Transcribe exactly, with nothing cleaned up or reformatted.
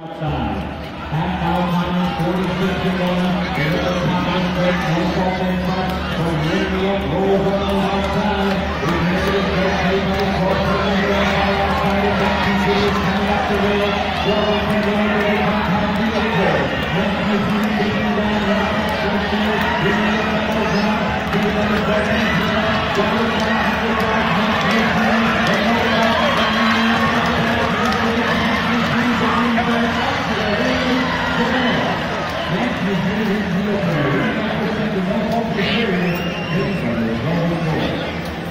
Outside. At foul time, forty-six to one. Another confident break, no fault in front. From Rivier, rolls on the outside. We make it a great play by the court. Outside of that, continues coming up the rail. Double can go into the compound vehicle. One is beating down the outside field. Bringing up the ball down. Bringing up the ball down. Double can have the ball.